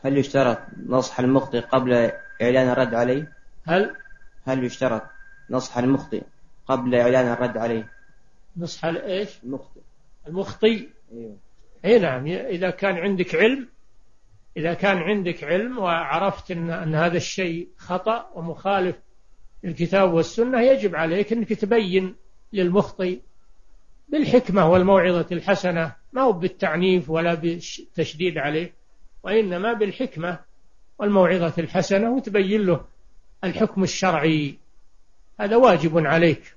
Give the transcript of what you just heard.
هل يشترط نصح المخطئ قبل إعلان الرد عليه؟ هل هل يشترط نصح المخطئ قبل إعلان الرد عليه؟ نصح إيش؟ المخطئ. المخطئ. أيوه. أي نعم، إذا كان عندك علم، إذا كان عندك علم وعرفت أن هذا الشيء خطأ ومخالف للكتاب والسنة، يجب عليك أنك تبين للمخطئ بالحكمة والموعظة الحسنة، ما هو بالتعنيف ولا بالتشديد عليه، وإنما بالحكمة والموعظة الحسنة، وتبين له الحكم الشرعي. هذا واجب عليك.